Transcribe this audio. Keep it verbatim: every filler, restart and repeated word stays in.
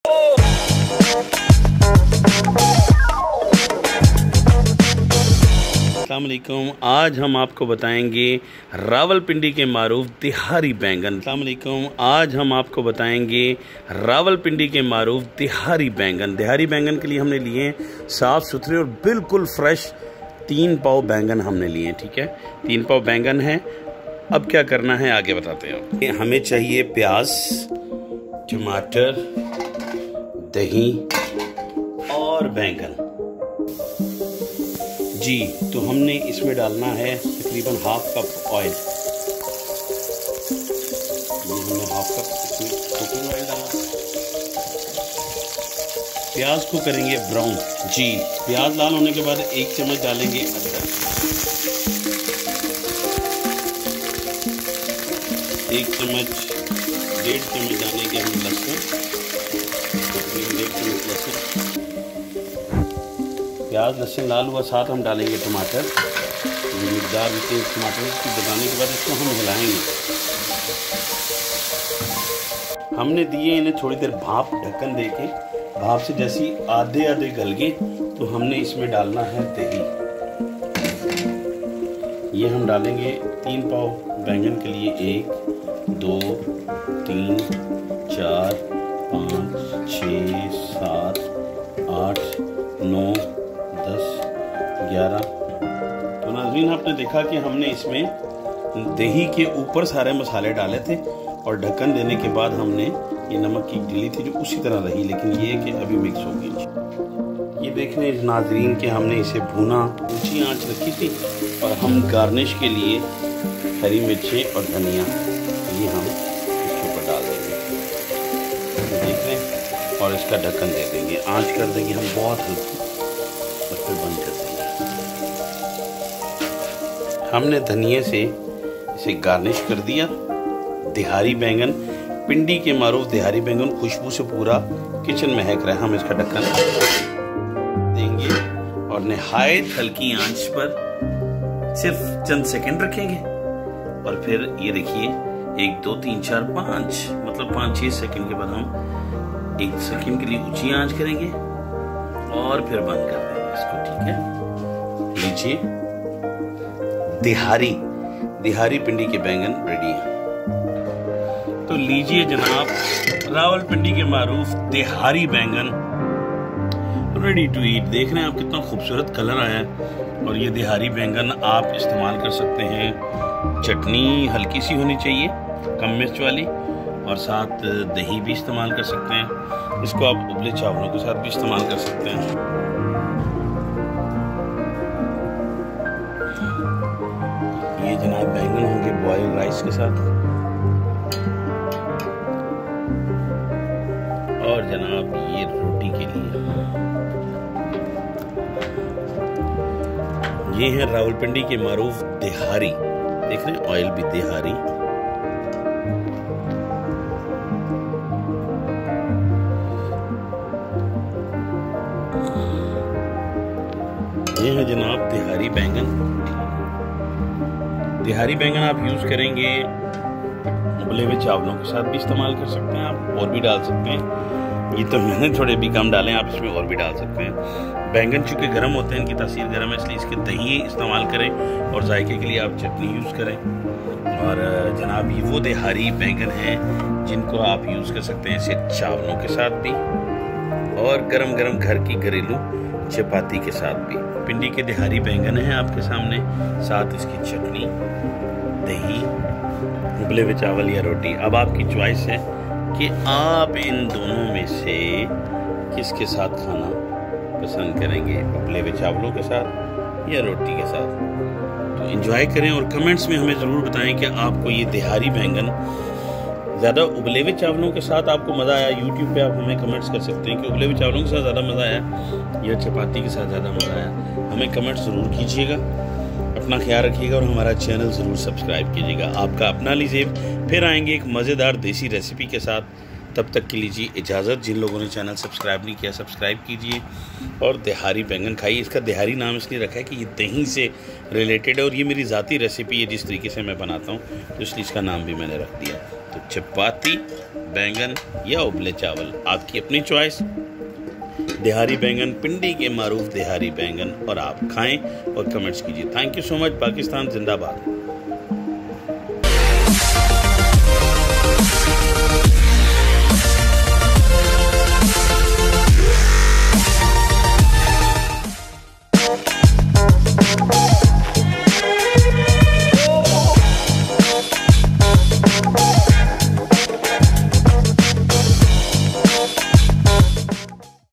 अस्सलाम वालेकुम। आज हम आपको बताएंगे रावलपिंडी के मारूफ देहारी बैंगन। अस्सलाम वालेकुम। आज हम आपको बताएंगे रावलपिंडी के मारूफ देहारी बैंगन। देहारी बैंगन के लिए हमने लिए साफ़ सुथरे और बिल्कुल फ्रेश तीन पाव बैंगन हमने लिए। ठीक है, तीन पाव बैंगन है। अब क्या करना है आगे बताते हैं। हमें चाहिए प्याज, टमाटर, दही और बैंगन जी। तो हमने इसमें डालना है तकरीबन हाफ कप ऑयल। ये हमने हाफ कप इसमें कुकिंग ऑयल डाला। प्याज को करेंगे ब्राउन जी। प्याज लाल होने के बाद एक चम्मच डालेंगे अदरक, एक चम्मच डेढ़ चम्मच डालेंगे हम लहसुन, डेढ़ चम्मच लहसुन। प्याज लहसुन लाल हुआ, साथ हम डालेंगे टमाटर। मिकदार टमाटर की बताने के बाद इसको हम हिलाएंगे। हमने दिए इन्हें थोड़ी देर भाप, ढक्कन देके। भाप से जैसे ही आधे आधे गल गए तो हमने इसमें डालना है दही। ये हम डालेंगे तीन पाव बैंगन के लिए। एक, दो, तीन, चार, पाँच, छः, सात, आठ, नौ, दस, ग्यारह। तो नाज़रीन, आपने देखा कि हमने इसमें दही के ऊपर सारे मसाले डाले थे और ढक्कन देने के बाद हमने ये नमक की गिल्ली थी जो उसी तरह रही, लेकिन ये कि अभी मिक्स हो गई। ये देख रहे हैं नाज़रीन कि हमने इसे भुना, ऊंची आंच रखी थी और हम गार्निश के लिए हरी मिर्चें और धनिया ये हम इसके ऊपर डाल देंगे। देख रहे हैं, और इसका ढक्कन दे देंगे। आंच कर देंगे हम बहुत हल्की और फिर बंद कर देंगे। हमने धनिए से इसे गार्निश कर दिया। देहारी बैंगन, पिंडी के मारूफ देहारी बैंगन, खुशबू से पूरा किचन महक रहा है। हम इसका ढक्कन देंगे और नहायत हल्की आंच पर सिर्फ चंद सेकंड रखेंगे और फिर ये देखिए एक, दो, तीन, चार, पाँच, मतलब पाँच छः सेकंड के बाद हम एक सेकंड के लिए ऊंची आंच करेंगे और फिर बंद कर देंगे इसको। ठीक है, लीजिए देहारी देहारी पिंडी के बैंगन रेडी हैं। तो लीजिए जनाब, रावलपिंडी के मारूफ देहारी बैंगन रेडी टू ईट। देख रहे हैं आप कितना खूबसूरत कलर आया है। और ये देहारी बैंगन आप इस्तेमाल कर सकते हैं। चटनी हल्की सी होनी चाहिए, कम मिर्च वाली, और साथ दही भी इस्तेमाल कर सकते हैं। इसको आप उबले चावलों के साथ भी इस्तेमाल कर सकते हैं। ये जनाब बैंगन होंगे बॉयल राइस के साथ, और जनाब ये रोटी के लिए। ये है रावलपिंडी के मारूफ देहारी। देख रहे हैं ऑयल भी देहारी। ये है जनाब देहारी बैंगन। देहारी बैंगन आप यूज करेंगे उबले हुए चावलों के साथ भी इस्तेमाल कर सकते हैं आप, और भी डाल सकते हैं। ये तो मैंने थोड़े भी कम डाले, आप इसमें और भी डाल सकते हैं। बैंगन चूंकि गर्म होते हैं, इनकी तासीर गर्म है, इसलिए इसके दही इस्तेमाल करें और जायके के लिए आप चटनी यूज़ करें। और जनाब ये वो देहारी बैंगन हैं जिनको आप यूज़ कर सकते हैं इसे चावलों के साथ भी और गरम गरम घर की घरेलू चपाती के साथ भी। पिंडी के देहारी बैंगन हैं आपके सामने, साथ इसकी चटनी, दही, उबले हुए चावल या रोटी। अब आपकी चॉइस है कि आप इन दोनों में से किसके साथ खाना पसंद करेंगे, उबले हुए चावलों के साथ या रोटी के साथ। तो एंजॉय करें और कमेंट्स में हमें ज़रूर बताएं कि आपको ये देहारी बैंगन ज़्यादा उबले हुए चावलों के साथ आपको मज़ा आया। यूट्यूब पे आप हमें कमेंट्स कर सकते हैं कि उबले हुए चावलों के साथ ज़्यादा मज़ा आया या चपाती के साथ ज़्यादा मज़ा आया। हमें कमेंट्स ज़रूर कीजिएगा। अपना ख्याल रखिएगा और हमारा चैनल ज़रूर सब्सक्राइब कीजिएगा। आपका अपना AliZaib फिर आएंगे एक मज़ेदार देसी रेसिपी के साथ। तब तक के लीजिए इजाज़त। जिन लोगों ने चैनल सब्सक्राइब नहीं किया सब्सक्राइब कीजिए और देहारी बैंगन खाइए। इसका देहारी नाम इसलिए रखा है कि ये दही से रिलेटेड है और ये मेरी ज़ाती रेसिपी है जिस तरीके से मैं बनाता हूँ, तो इसलिए इसका नाम भी मैंने रख दिया। तो चपाती बैंगन या उबले चावल, आपकी अपनी चॉइस। देहारी बैंगन, पिंडी के मारूफ देहारी बैंगन, और आप खाएं और कमेंट्स कीजिए। Thank you so much. Pakistan जिंदाबाद।